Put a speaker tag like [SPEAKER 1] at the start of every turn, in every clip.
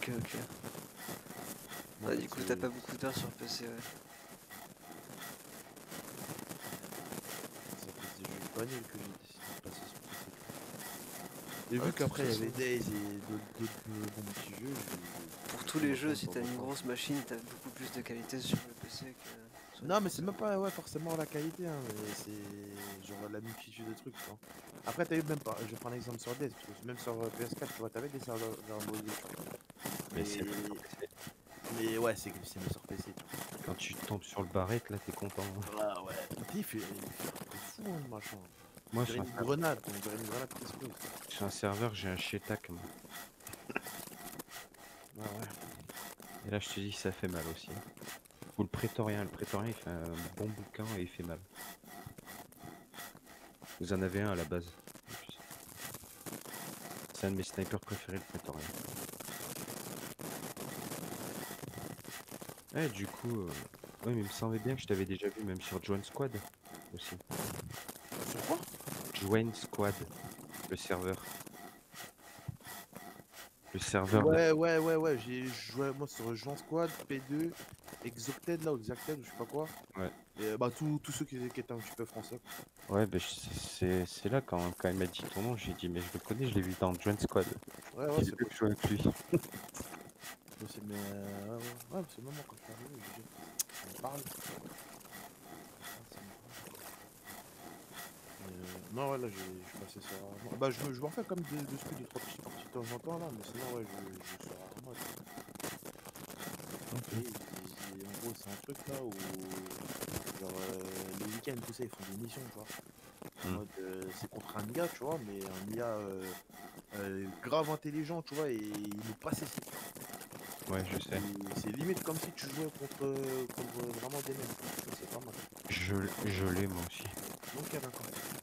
[SPEAKER 1] ok.
[SPEAKER 2] Bon,
[SPEAKER 1] Ah,
[SPEAKER 2] en
[SPEAKER 1] du
[SPEAKER 2] fait,
[SPEAKER 1] coup, t'as pas beaucoup d'heures sur PC, ouais.
[SPEAKER 2] ça fait des jeux pas nuls que j'ai décidé de passer sur PC. Et
[SPEAKER 1] Ah,
[SPEAKER 2] vu
[SPEAKER 1] de toute
[SPEAKER 2] qu'après il y avait
[SPEAKER 1] façon,
[SPEAKER 2] Days et d'autres bons petits jeux,
[SPEAKER 1] pour
[SPEAKER 2] j'ai
[SPEAKER 1] tous
[SPEAKER 2] pris
[SPEAKER 1] les
[SPEAKER 2] mon temps
[SPEAKER 1] jeux,
[SPEAKER 2] de
[SPEAKER 1] si
[SPEAKER 2] temps
[SPEAKER 1] t'as
[SPEAKER 2] en
[SPEAKER 1] une
[SPEAKER 2] temps.
[SPEAKER 1] grosse machine, t'as beaucoup plus de qualité sur le PC que sur une
[SPEAKER 2] Non, mais c'est
[SPEAKER 1] console.
[SPEAKER 2] même pas ouais, forcément la qualité, hein, mais c'est genre la multitude de trucs, tu vois. Après, t'as eu même pas, je prends un exemple sur DS, parce que même sur PS4, tu vois, t'avais des serveurs imposés, tu vois.
[SPEAKER 3] Mais c'est mieux sur
[SPEAKER 2] Mais,
[SPEAKER 3] PC.
[SPEAKER 2] mais ouais, c'est mieux sur PC, tu vois.
[SPEAKER 3] Quand tu tombes sur le barrette, là, t'es content, hein.
[SPEAKER 2] Ah ouais, il fait un truc fou, hein, le machin. On
[SPEAKER 3] Moi,
[SPEAKER 2] dirait une grenade, on dirait une grenade qui explose.
[SPEAKER 3] sur un serveur, j'ai un Shetak, moi.
[SPEAKER 2] Ah ouais.
[SPEAKER 3] Et là, je te dis, ça fait mal aussi. Ou le prétorien, il fait un bon bouquin et il fait mal. Vous en avez un à la base. en plus. C'est un de mes snipers préférés, le prétorien. Ouais, du coup, ouais, mais il me semblait bien que je t'avais déjà vu, même sur Join Squad aussi.
[SPEAKER 2] Sur quoi?
[SPEAKER 3] Join Squad, le serveur. Le serveur là.
[SPEAKER 2] Ouais, j'ai joué moi sur Jean Squad, P2, Exocted là, ou Exacted, ou je sais pas quoi.
[SPEAKER 3] Ouais.
[SPEAKER 2] Et bah tous ceux qui étaient un petit peu français.
[SPEAKER 3] Ouais, ben c'est là quand il m'a dit ton nom, j'ai dit mais je le connais, je l'ai vu dans Join Squad.
[SPEAKER 2] Ouais,
[SPEAKER 3] J'ai
[SPEAKER 2] c'est
[SPEAKER 3] vu que je
[SPEAKER 2] possible.
[SPEAKER 3] jouais avec lui.
[SPEAKER 2] Mais ouais, c'est le moment quand je suis arrivé, j'ai dit, ça me parle. Ah, ça me parle. Non, ouais, là, je suis passé sur rarement. Bah, je m'en fais comme de speed de trois petites parties de temps en temps, là, mais sinon, ouais, je suis rarement. Et en gros, c'est un truc là où, genre, les week-ends, tout ça, ils font des missions, tu vois. En
[SPEAKER 3] Hmm.
[SPEAKER 2] mode, c'est contre un IA, tu vois, mais un IA grave intelligent, tu vois, et il nous passe ici.
[SPEAKER 3] Ouais, je sais.
[SPEAKER 2] C'est limite comme si tu jouais contre vraiment des mecs. Ça, c'est pas mal.
[SPEAKER 3] Je l'ai moi aussi.
[SPEAKER 2] Ok, d'accord.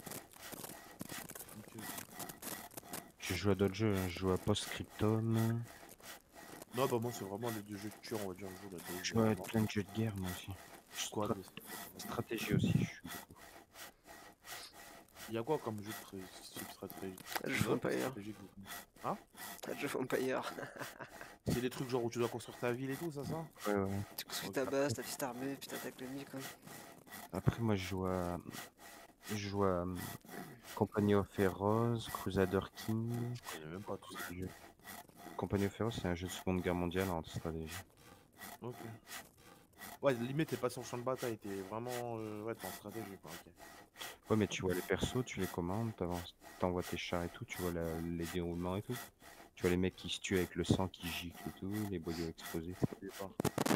[SPEAKER 2] Ok.
[SPEAKER 3] Je joue à d'autres jeux, hein. Je joue à Postscriptum.
[SPEAKER 2] Non, bah, moi, c'est vraiment les deux jeux de tueur, on va dire, le jour, là,
[SPEAKER 3] Je
[SPEAKER 2] Days,
[SPEAKER 3] joue à plein de jeux de guerre moi aussi.
[SPEAKER 2] Squad aussi.
[SPEAKER 3] Stratégie aussi, je suis beaucoup.
[SPEAKER 2] Il y a quoi comme jeu de type stratégie?
[SPEAKER 1] Age of Empire.
[SPEAKER 2] Hein?
[SPEAKER 1] Age of Empire.
[SPEAKER 2] C'est des trucs genre où tu dois construire ta ville et tout, ça?
[SPEAKER 3] Ouais.
[SPEAKER 1] Tu construis
[SPEAKER 2] Ok.
[SPEAKER 1] ta base, ta petite armée, puis t'attaques l'ennemi, quoi.
[SPEAKER 3] Après moi je joue à Company of Heroes, Crusader King.
[SPEAKER 2] Je connais même pas tout ça.
[SPEAKER 3] Company of Heroes, c'est un jeu de Seconde Guerre mondiale en stratégie.
[SPEAKER 2] Ok. Ouais, limite, t'es pas sur le champ de bataille, t'es vraiment. Ouais, t'es en stratégie, quoi, ok.
[SPEAKER 3] Ouais, mais tu vois les persos, tu les commandes, t'envoies tes chars et tout, tu vois les déroulements et tout. Tu vois les mecs qui se tuent avec le sang qui gicle et tout, les boyaux explosés.
[SPEAKER 2] Au départ.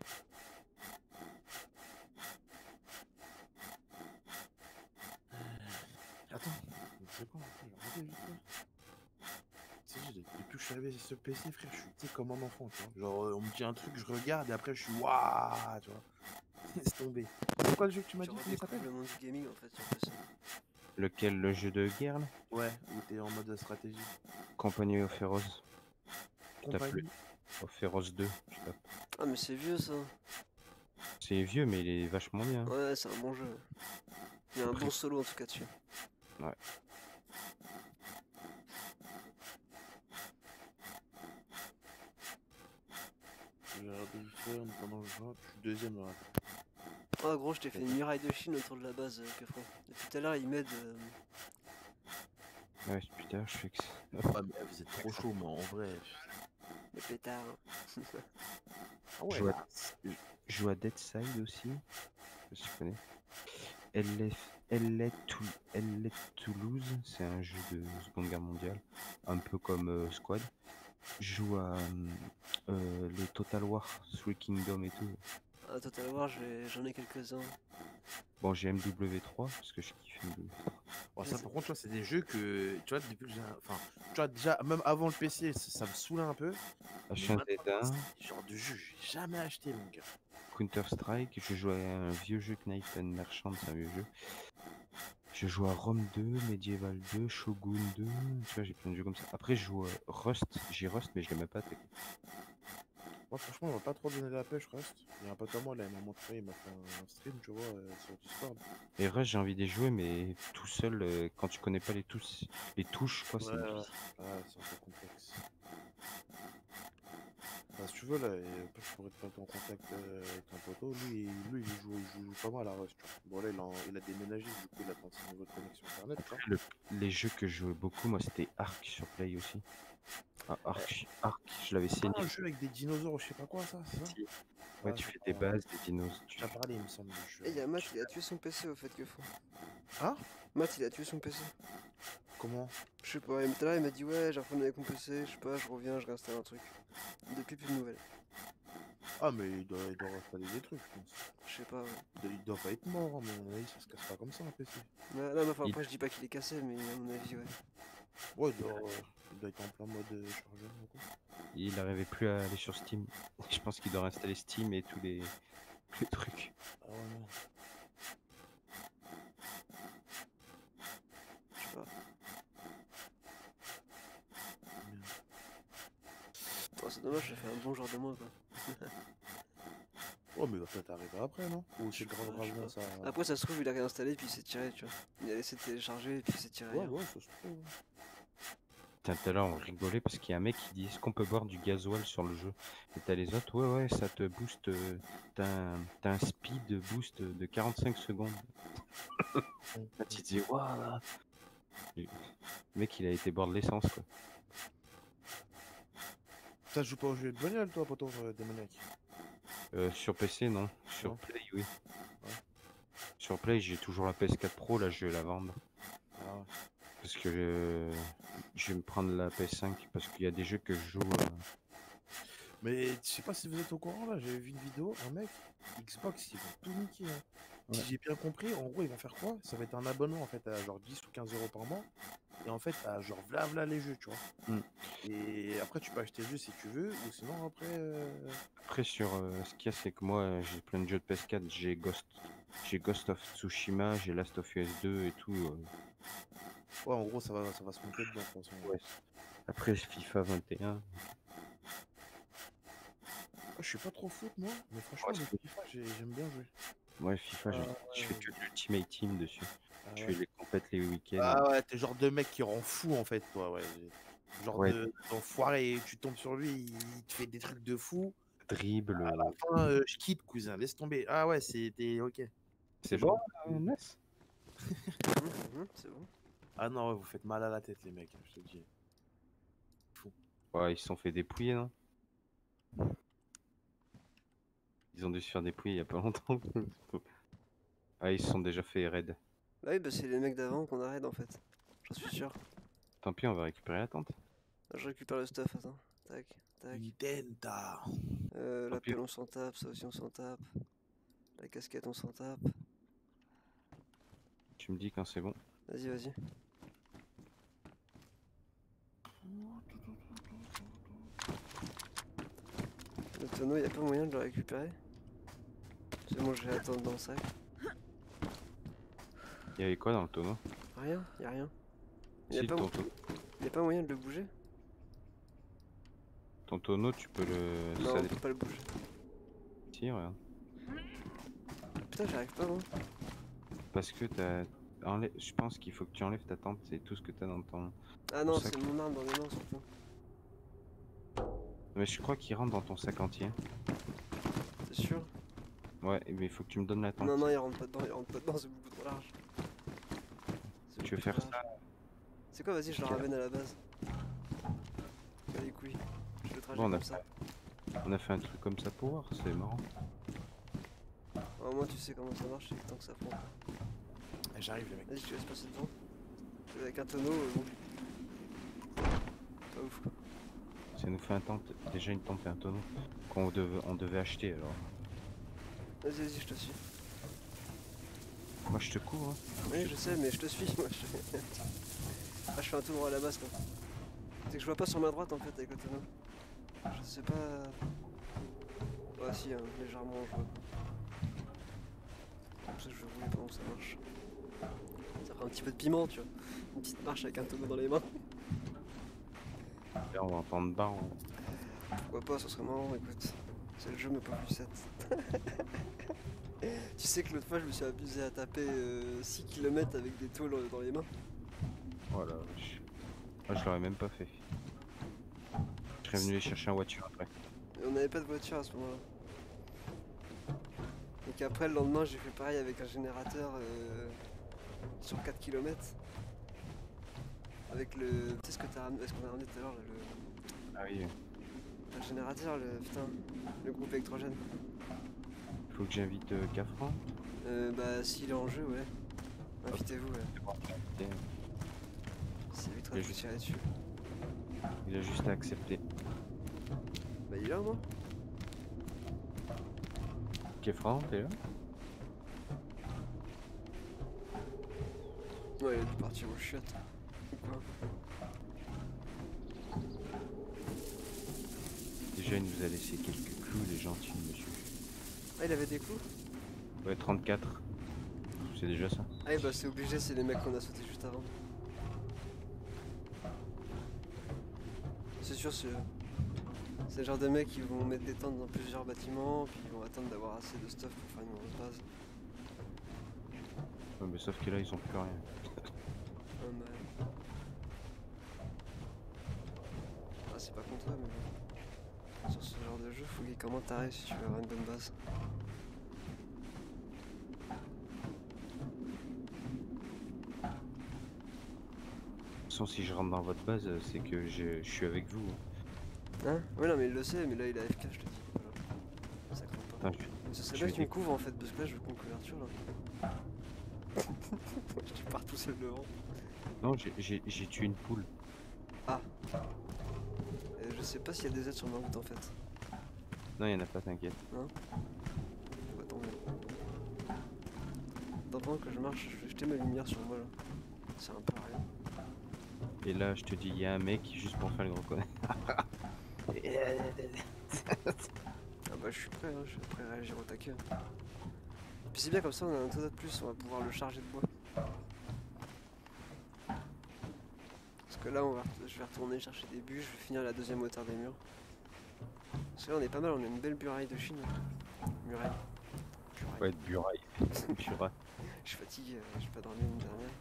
[SPEAKER 2] Attends, c'est quoi? Attends, je vais regarder vite fait. Tu sais, depuis que je suis arrivé sur ce PC, frère, je suis tu sais, comme un enfant, tu vois. Genre, on me dit un truc, je regarde et après, je suis waouh, tu vois. Laisse tomber. C'est quoi le jeu que tu m'as
[SPEAKER 1] Tu
[SPEAKER 2] dit? Comment il
[SPEAKER 1] redécouvres
[SPEAKER 2] s'appelle?
[SPEAKER 1] le monde du gaming, en fait, sur PC.
[SPEAKER 3] Lequel, le jeu de guerre là?
[SPEAKER 2] Ouais, où t'es en mode stratégie.
[SPEAKER 3] Company of Heroes. Tu tapes le
[SPEAKER 2] Compagnie.
[SPEAKER 3] of Heroes 2, tu tapes.
[SPEAKER 1] Ah, mais c'est vieux, ça.
[SPEAKER 3] C'est vieux, mais il est vachement bien.
[SPEAKER 1] Ouais, c'est un bon jeu. Il y a un
[SPEAKER 3] Après,
[SPEAKER 1] bon solo, en tout cas, dessus.
[SPEAKER 3] ouais.
[SPEAKER 2] Je vais regarder vite fait en attendant je vois. Je suis deuxième là.
[SPEAKER 1] Oh, gros, je t'ai fait une muraille de Chine autour de la base, Kefro. Depuis tout à l'heure, il m'aide.
[SPEAKER 3] Ouais, putain, je fais que ça.
[SPEAKER 2] Ouais, mais vous êtes trop chaud, moi, en vrai.
[SPEAKER 1] Le pétard.
[SPEAKER 2] Ah ouais,
[SPEAKER 3] Je joue à,
[SPEAKER 2] là.
[SPEAKER 3] je joue à Dead Side aussi. Je sais pas si tu connais. LA Toulouse, c'est un jeu de Seconde Guerre mondiale, un peu comme Squad. Je joue à les Total War, Three Kingdom et tout.
[SPEAKER 1] Ah, Total War, j'en ai quelques-uns.
[SPEAKER 3] Bon, j'ai MW3 parce que je kiffe MW3.
[SPEAKER 2] Bon, ça, par contre, tu vois, c'est des jeux que, tu vois, depuis que j'ai. Enfin, tu vois, déjà, même avant le PC, ça me saoulait un peu. Mais maintenant,
[SPEAKER 3] H1Z1,
[SPEAKER 2] c'est le genre de jeu que j'ai jamais acheté, mon gars.
[SPEAKER 3] Counter-Strike, je joue à un vieux jeu Knight and Merchant, c'est un vieux jeu. Je joue à Rome 2, Medieval 2, Shogun 2, tu vois, j'ai plein de jeux comme ça. Après, je joue à Rust, j'ai Rust, mais je l'ai même pas attaqué.
[SPEAKER 2] Moi, franchement, on va pas trop donner la pêche, Rust. Il y a un pote à moi, là, il m'a montré, il m'a fait un stream, tu vois, sur Discord.
[SPEAKER 3] Et Rust, j'ai envie d'y jouer, mais tout seul, quand tu connais pas les touches, quoi,
[SPEAKER 2] Ouais,
[SPEAKER 3] c'est difficile.
[SPEAKER 2] c'est un peu complexe. veux là, et après, je pourrais te mettre en contact avec ton poteau. Lui il joue pas mal à Rust, tu vois. Bon là il a déménagé, du coup il a tenté une nouvelle connexion internet, tu vois.
[SPEAKER 3] Les jeux que je jouais beaucoup, moi, c'était Ark sur Play aussi. Ah, Ark, je l'avais saigné.
[SPEAKER 2] Ah, un jeu avec des dinosaures, je sais pas quoi ça, c'est ça?
[SPEAKER 3] Si. Ouais,
[SPEAKER 2] Ah,
[SPEAKER 3] tu
[SPEAKER 2] ça
[SPEAKER 3] fais des
[SPEAKER 2] m'a-
[SPEAKER 3] bases, des dinos.
[SPEAKER 2] Tu as parlé, il me semble, du jeu.
[SPEAKER 1] Et y'a Matt, il a tué son PC au fait que fond.
[SPEAKER 2] Hein?
[SPEAKER 1] Matt, il a tué son PC.
[SPEAKER 2] Comment?
[SPEAKER 1] Je sais pas, tout à l'heure il m'a dit ouais, j'ai un problème avec mon PC, je sais pas, je reviens, je réinstalle un truc. Depuis plus de nouvelles.
[SPEAKER 2] Ah, mais il doit installer des trucs, je pense.
[SPEAKER 1] Je sais pas, ouais.
[SPEAKER 2] Il doit pas être mort, à mon avis, ça se casse pas comme ça un PC.
[SPEAKER 1] Non, mais enfin,
[SPEAKER 3] Il-
[SPEAKER 1] après je dis pas qu'il est cassé, mais à mon avis, ouais.
[SPEAKER 2] Ouais, il doit être en plein mode chargeur, du coup.
[SPEAKER 3] Il n'arrivait plus à aller sur Steam. Je pense qu'il doit réinstaller Steam et tous les trucs.
[SPEAKER 2] Ah ouais, non.
[SPEAKER 1] Je sais pas.
[SPEAKER 2] Merde.
[SPEAKER 1] Oh, c'est dommage, j'ai fait un bon genre de moi quoi.
[SPEAKER 2] Ouais, mais il va peut-être arriver après, non? Ou c'est grave
[SPEAKER 1] je sais
[SPEAKER 2] gravement
[SPEAKER 1] pas.
[SPEAKER 2] ça.
[SPEAKER 1] Après, ça se trouve, il a réinstallé puis il s'est tiré, tu vois. Il a laissé télécharger et puis il s'est tiré.
[SPEAKER 2] Ouais,
[SPEAKER 1] ailleurs.
[SPEAKER 2] ouais, ça se trouve.
[SPEAKER 3] Putain, tout à l'heure, on rigolait parce qu'il y a un mec qui dit est-ce qu'on peut boire du gasoil sur le jeu? Et t'as les autres, ouais, ça te booste. T'as un speed boost de 45 secondes. Là, tu te dis, waouh! Le mec, il a été boire de l'essence, quoi.
[SPEAKER 2] Ça joue pas au jeu de bagnole, toi, poteau, démoniaque?
[SPEAKER 3] Sur PC, non. Sur
[SPEAKER 2] Non.
[SPEAKER 3] Play, oui.
[SPEAKER 2] Ouais.
[SPEAKER 3] Sur Play, j'ai toujours la PS4 Pro, là, je vais la vendre.
[SPEAKER 2] Ah ouais.
[SPEAKER 3] Parce que je vais me prendre la PS5 parce qu'il y a des jeux que je joue.
[SPEAKER 2] Mais je sais pas si vous êtes au courant, là, j'avais vu une vidéo, un mec, Xbox, ils vont tout niquer, hein. Si
[SPEAKER 3] Ouais.
[SPEAKER 2] j'ai bien compris, en gros, ils vont faire quoi? Ça va être un abonnement, en fait, à genre 10 ou 15 € par mois. Et en fait, t'as genre v'là les jeux, tu vois.
[SPEAKER 3] Mm.
[SPEAKER 2] Et après, tu peux acheter le jeu si tu veux, ou sinon, après...
[SPEAKER 3] Après, sur ce qu'il y a, c'est que moi, j'ai plein de jeux de PS4. J'ai Ghost of Tsushima, j'ai Last of Us 2 et tout.
[SPEAKER 2] Ouais, en gros, ça va se monter dedans, de toute façon.
[SPEAKER 3] Ouais. Après, FIFA 21.
[SPEAKER 2] Je suis pas trop foot, moi, mais franchement,
[SPEAKER 3] Ouais,
[SPEAKER 2] le
[SPEAKER 3] c'est-
[SPEAKER 2] FIFA, j'aime bien jouer.
[SPEAKER 3] Ouais, FIFA, je fais que de l'Ultimate Team dessus.
[SPEAKER 2] Ah
[SPEAKER 3] Je
[SPEAKER 2] ouais.
[SPEAKER 3] fais les compètes les week-ends.
[SPEAKER 2] Ah ouais, t'es genre de mec qui rend fou, en fait, toi, ouais. Genre
[SPEAKER 3] Ouais.
[SPEAKER 2] d'enfoiré, tu tombes sur lui, il te fait des trucs de fou.
[SPEAKER 3] Dribble.
[SPEAKER 2] À la fin, je quitte, cousin, laisse tomber. Ah ouais, c'était ok.
[SPEAKER 3] C'est bon, Ness?
[SPEAKER 1] C'est bon.
[SPEAKER 2] Ah non, ouais, vous faites mal à la tête, les mecs, je te le dis.
[SPEAKER 3] Ouais, ils se sont fait dépouiller, non? Ils ont dû se faire dépouiller il y a pas longtemps. Ah, ils se sont déjà fait raid.
[SPEAKER 1] Bah oui, bah c'est les mecs d'avant qu'on arrête en fait. J'en suis sûr.
[SPEAKER 3] Tant pis, on va récupérer la tente.
[SPEAKER 1] Je récupère le stuff, attends. Tac, tac.
[SPEAKER 2] Intenta.
[SPEAKER 1] La
[SPEAKER 3] Tant pis.
[SPEAKER 1] pelle on s'en tape, ça aussi on s'en tape. La casquette on s'en tape.
[SPEAKER 3] Tu me dis quand c'est bon.
[SPEAKER 1] Vas-y, vas-y. Le tonneau, y a pas moyen de le récupérer? C'est bon, je vais attendre dans le sac.
[SPEAKER 3] Il y avait quoi dans le tonneau?
[SPEAKER 1] Rien, y a rien. Y
[SPEAKER 3] Si,
[SPEAKER 1] a pas, y a pas moyen de le bouger?
[SPEAKER 3] ton tonneau, tu peux le.
[SPEAKER 1] Non,
[SPEAKER 3] ça
[SPEAKER 1] on peut pas le bouger.
[SPEAKER 3] si, regarde.
[SPEAKER 1] Putain, j'arrive pas, moi.
[SPEAKER 3] Parce que je pense qu'il faut que tu enlèves ta tente, c'est tout ce que t'as dans ton.
[SPEAKER 1] Ah non,
[SPEAKER 3] sac.
[SPEAKER 1] c'est mon arme dans les mains surtout.
[SPEAKER 3] Mais je crois qu'il rentre dans ton sac entier.
[SPEAKER 1] T'es sûr?
[SPEAKER 3] Ouais, mais il faut que tu me donnes la tente.
[SPEAKER 1] Non, non, il rentre pas dedans, c'est beaucoup trop large. C'est
[SPEAKER 3] Tu veux
[SPEAKER 1] beaucoup
[SPEAKER 3] faire
[SPEAKER 1] trop
[SPEAKER 3] ça?
[SPEAKER 1] large. C'est quoi, vas-y, je le
[SPEAKER 3] Ok.
[SPEAKER 1] ramène à la base. Pas les couilles. Je le trajet
[SPEAKER 3] Bon,
[SPEAKER 1] comme ça.
[SPEAKER 3] On a fait un truc comme ça pour voir, c'est marrant.
[SPEAKER 1] Au moins, tu sais comment ça marche, c'est le temps que ça prend.
[SPEAKER 2] J'arrive, les mecs.
[SPEAKER 1] Vas-y, tu laisses passer devant. Avec un tonneau, bon. Pas ouf quoi.
[SPEAKER 3] Ça nous fait déjà une tente et un tonneau qu'on devait acheter alors.
[SPEAKER 1] Vas-y, vas-y, je te suis.
[SPEAKER 3] Moi je te cours. Hein.
[SPEAKER 1] Oui, je sais, mais je te suis, moi. Ah, je fais un tout droit à la base quoi. C'est que je vois pas sur ma droite en fait avec le tonneau. Je sais pas. Ouais, si, hein, légèrement, je vois. Comme ça, je vais rouler pendant que ça marche. Ça fera un petit peu de piment, tu vois. Une petite marche avec un tonneau dans les mains.
[SPEAKER 3] Là, on va entendre barre.
[SPEAKER 1] Pourquoi pas, ça serait marrant, écoute. C'est le jeu, mais pas plus 7. Tu sais que l'autre fois, je me suis abusé à taper 6 km avec des tôles dans les mains.
[SPEAKER 3] Voilà. Je l'aurais même pas fait. Je serais venu les chercher en voiture après.
[SPEAKER 1] Et on n'avait pas de voiture à ce moment-là. Donc après le lendemain j'ai fait pareil avec un générateur sur 4 km. Avec le... Tu sais ce qu'on a ramené tout à l'heure,
[SPEAKER 3] Ah oui,
[SPEAKER 1] le générateur, putain, le groupe électrogène.
[SPEAKER 3] faut que j'invite Cafran.
[SPEAKER 1] Bah s'il est en jeu, ouais. Invitez-vous, ouais.
[SPEAKER 3] Et,
[SPEAKER 1] C'est vite
[SPEAKER 3] Il y a
[SPEAKER 1] de
[SPEAKER 3] juste-
[SPEAKER 1] tirer dessus.
[SPEAKER 3] Il a juste à accepter.
[SPEAKER 1] Bah il est là, moi.
[SPEAKER 3] Cafran, t'es là?
[SPEAKER 1] Ouais, il a dû partir au chiottes. Ou quoi.
[SPEAKER 3] Déjà, il nous a laissé quelques clous, les gentils, monsieur.
[SPEAKER 1] Ah, il avait des clous?
[SPEAKER 3] Ouais, 34. C'est déjà ça.
[SPEAKER 1] Ah, bah c'est obligé, c'est les mecs qu'on a sauté juste avant. C'est sûr, c'est le genre de mecs qui vont mettre des tentes dans plusieurs bâtiments, puis ils vont attendre d'avoir assez de stuff pour faire une grosse base.
[SPEAKER 3] Ouais, mais sauf que là, ils ont plus rien.
[SPEAKER 1] Ah, c'est pas contre eux, mais bon. Sur ce genre de jeu, faut qu'il comment t'arrives si tu veux avoir une bonne base.
[SPEAKER 3] De toute façon, si je rentre dans votre base, c'est que je suis avec vous.
[SPEAKER 1] Hein? Ouais, non, mais il le sait, mais là il a AFK, je te dis. Voilà. Ça craint pas.
[SPEAKER 3] Attends,
[SPEAKER 1] Mais ce serait
[SPEAKER 3] je
[SPEAKER 1] bien
[SPEAKER 3] vais
[SPEAKER 1] que tu me couvres en fait, parce que là je veux qu'on couverture là. Tu pars tout seul devant.
[SPEAKER 3] Non, j'ai tué une poule.
[SPEAKER 1] Ah. Je sais pas s'il y a des aides sur ma route en fait.
[SPEAKER 3] Non, il y en a pas, t'inquiète.
[SPEAKER 1] Bah, tant mieux. Attends, pendant que je marche, je vais jeter ma lumière sur moi là. C'est un peu rien.
[SPEAKER 3] Et là, je te dis, il y a un mec juste pour faire le gros connard.
[SPEAKER 1] Ah bah je suis prêt, hein, je suis prêt à réagir au taquet. Puis c'est bien comme ça, on a un tonneau de plus, on va pouvoir le charger de bois. Parce que là, je vais retourner chercher des bûches, je vais finir la deuxième hauteur des murs. Parce que là, on est pas mal, on a une belle muraille de Chine. Muraille.
[SPEAKER 3] Ouais, buraille. Buraille.
[SPEAKER 1] Je suis fatigué, j'ai pas dormi une dernière.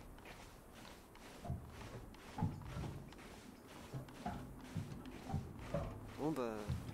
[SPEAKER 1] Bon bah,